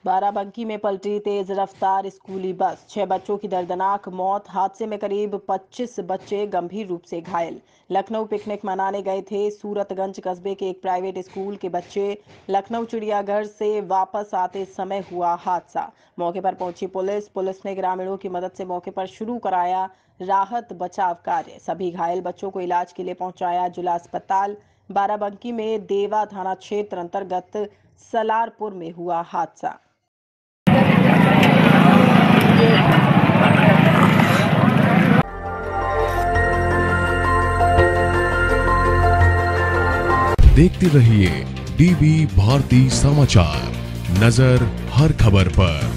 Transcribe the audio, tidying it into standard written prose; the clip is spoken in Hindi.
बाराबंकी में पलटी तेज रफ्तार स्कूली बस, 6 बच्चों की दर्दनाक मौत। हादसे में करीब 25 बच्चे गंभीर रूप से घायल। लखनऊ पिकनिक मनाने गए थे। सूरतगंज कस्बे के एक प्राइवेट स्कूल के बच्चे लखनऊ चिड़ियाघर से वापस आते समय हुआ हादसा। मौके पर पहुंची पुलिस ने ग्रामीणों की मदद से मौके पर शुरू कराया राहत बचाव कार्य। सभी घायल बच्चों को इलाज के लिए पहुंचाया जिला अस्पताल। बाराबंकी में देवा थाना क्षेत्र अंतर्गत सलारपुर में हुआ हादसा। देखते रहिए डीबी भारती समाचार, नजर हर खबर पर।